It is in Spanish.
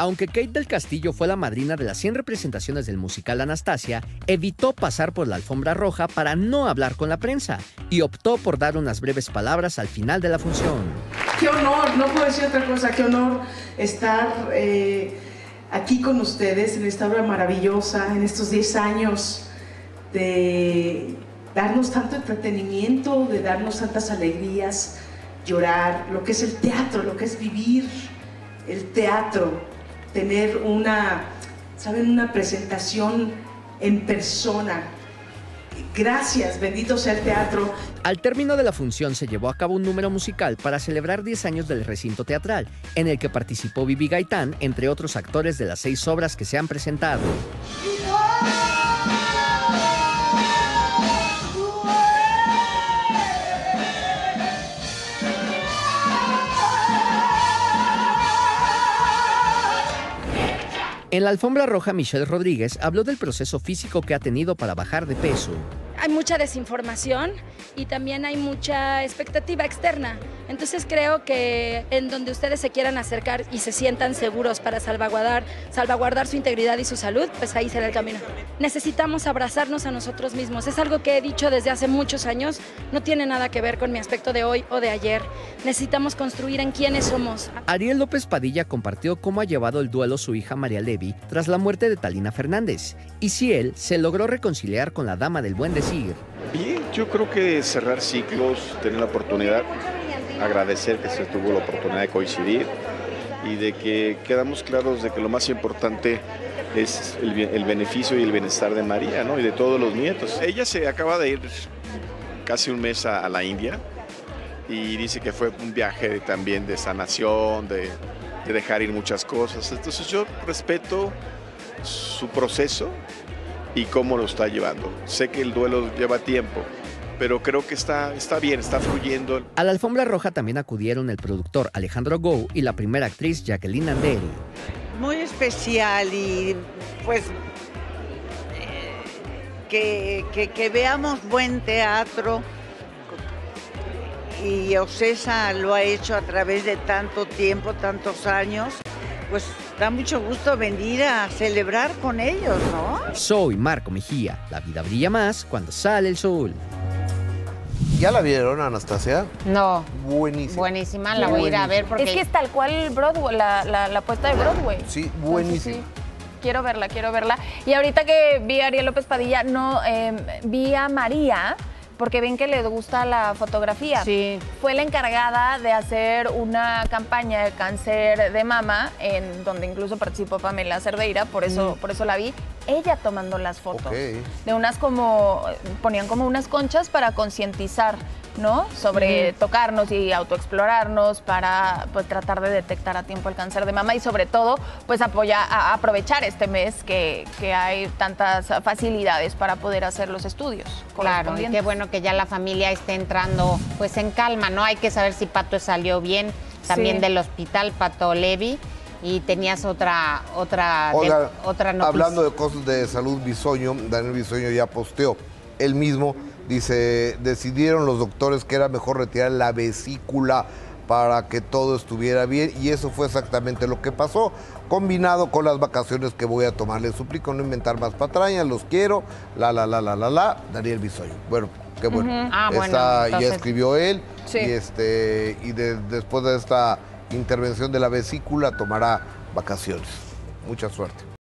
Aunque Kate del Castillo fue la madrina de las 100 representaciones del musical Anastasia, evitó pasar por la alfombra roja para no hablar con la prensa y optó por dar unas breves palabras al final de la función. Qué honor, no puedo decir otra cosa, qué honor estar aquí con ustedes en esta obra maravillosa, en estos 10 años de darnos tanto entretenimiento, de darnos tantas alegrías, llorar, lo que es el teatro, lo que es vivir el teatro. Tener una presentación en persona. Gracias, bendito sea el teatro. Al término de la función se llevó a cabo un número musical para celebrar 10 años del recinto teatral, en el que participó Bibi Gaitán, entre otros actores de las 6 obras que se han presentado. En la alfombra roja, Michelle Rodríguez habló del proceso físico que ha tenido para bajar de peso. Hay mucha desinformación y también hay mucha expectativa externa. Entonces creo que en donde ustedes se quieran acercar y se sientan seguros para salvaguardar su integridad y su salud, pues ahí será el camino. Necesitamos abrazarnos a nosotros mismos. Es algo que he dicho desde hace muchos años. No tiene nada que ver con mi aspecto de hoy o de ayer. Necesitamos construir en quiénes somos. Ariel López Padilla compartió cómo ha llevado el duelo su hija María Levi tras la muerte de Talina Fernández y si él se logró reconciliar con la dama del buen decir. Bien, yo creo que cerrar ciclos, tener la oportunidad, agradecer que se tuvo la oportunidad de coincidir y de que quedamos claros de que lo más importante es el beneficio y el bienestar de María, ¿no? Y de todos los nietos. Ella se acaba de ir casi un mes a la India y dice que fue un viaje también de sanación, de dejar ir muchas cosas. Entonces yo respeto su proceso y cómo lo está llevando. Sé que el duelo lleva tiempo, pero creo que está bien, está fluyendo. A la alfombra roja también acudieron el productor Alejandro Gou y la primera actriz Jacqueline Anderi. Muy especial y pues que veamos buen teatro y Ocesa lo ha hecho a través de tanto tiempo, tantos años, pues da mucho gusto venir a celebrar con ellos, ¿no? Soy Marco Mejía. La vida brilla más cuando sale el sol. ¿Ya la vieron, Anastasia? No. Buenísima. Buenísima, la voy a ir a ver porque... Es que es tal cual Broadway, la puesta de Broadway. Sí, buenísima. Sí. Quiero verla. Y ahorita que vi a Ariel López Padilla, vi a María, porque ven que le gusta la fotografía. Sí. Fue la encargada de hacer una campaña de cáncer de mama, en donde incluso participó Pamela Cerdeira, por eso la vi. Ella tomando las fotos. Okay. De unas ponían como unas conchas para concientizar, ¿no? Sobre tocarnos y autoexplorarnos para pues tratar de detectar a tiempo el cáncer de mama y sobre todo pues aprovechar este mes que hay tantas facilidades para poder hacer los estudios. Claro, y qué bueno que ya la familia esté entrando pues en calma, ¿no? Hay que saber si Pato salió bien, también del hospital, Pato Levi. Y tenías otra noticia. Hablando de cosas de salud, Bisoño, Daniel Bisoño ya posteó. Él mismo dice, decidieron los doctores que era mejor retirar la vesícula para que todo estuviera bien y eso fue exactamente lo que pasó, combinado con las vacaciones que voy a tomar. Les suplico no inventar más patrañas, los quiero, Daniel Bisoño. Bueno, qué bueno. Entonces... Ya escribió él Sí. y después de esta intervención de la vesícula tomará vacaciones. Mucha suerte.